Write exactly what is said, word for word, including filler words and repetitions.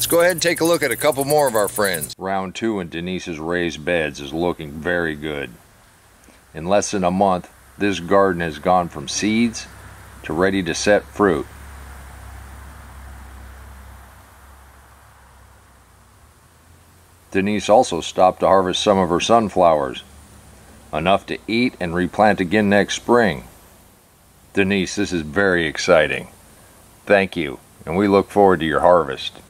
Let's go ahead and take a look at a couple more of our friends. Round two in Denise's raised beds is looking very good. In less than a month, this garden has gone from seeds to ready to set fruit. Denise also stopped to harvest some of her sunflowers, enough to eat and replant again next spring. Denise, this is very exciting. Thank you, and we look forward to your harvest.